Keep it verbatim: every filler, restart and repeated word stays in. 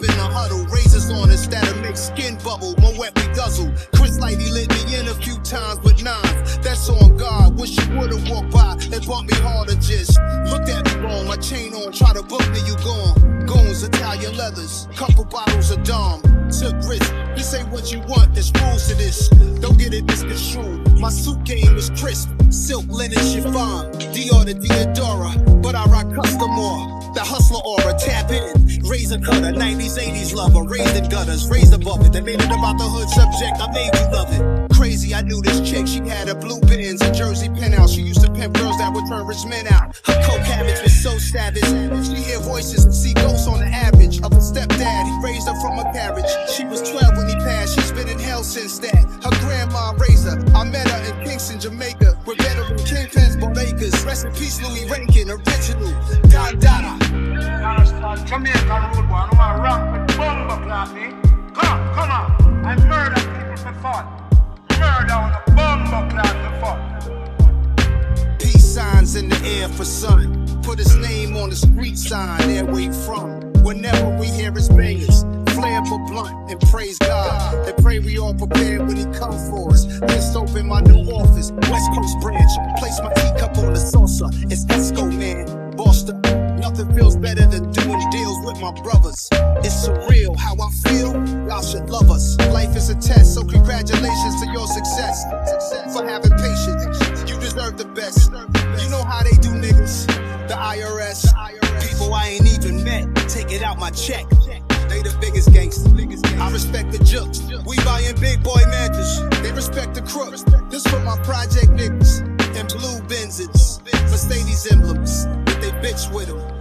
in the huddle, razors on us that'll make skin bubble. More wet we guzzle. Chris Lighty lit me in a few times with nines. That's on God. Wish you would've walked by and bumped me harder. Just looked at me wrong. My chain on, try to book me, you gone. Goons, Italian leathers, couple bottles of Dom. Took risks. This ain't what you want. There's rules to this. Don't get it misconstrued. My suit game is crisp. Silk, linen, chiffon. Dior to Diodora, but I rock custom more. The hustler aura, tap in. Razor cutter, nineties, eighties lover. Raised in gutters, raised above it. They made it about the hood subject, I made you love it. Crazy, I knew this chick, she had a blue Benz, a Jersey penthouse. She used to pimp girls that would turn rich men out. Her coke habits was so savage. She hear voices and see ghosts on the average. Of a stepdad, he raised her from a carriage. She was twelve when he passed, she's been in hell since that. Her grandma raised her, I met her in Kingston, Jamaica. With veteran kingpins, Acres. Rest in peace, Louis Rankin, original. Don Dada. Jamaican road boy, I don't want to rock with bomber class, eh? Come, come on, I murder people for fun. Murder on a bomber class for fun. Peace signs in the air for sun. Put his name on the street sign, there where he from. Whenever we hear his bangers, flare for blunt and praise God. And pray we all prepared when he come for us. Just open my new office, West Coast branch. Place my teacup on the saucer. It's Esco, man, bossed up. Nothing feels better than doing deals with my brothers. It's surreal how I feel. Y'all should love us. Life is a test, so congratulations to your success. For having patience, you deserve the best. You know how they do niggas. The I R S, people I ain't even met. Take it out my check. They the biggest gangsters. I respect the jokes. We buyin' big boy mansions. They respect the crooks. This for my project niggas and blue Benzes, Mercedes emblems. With they bitch with them.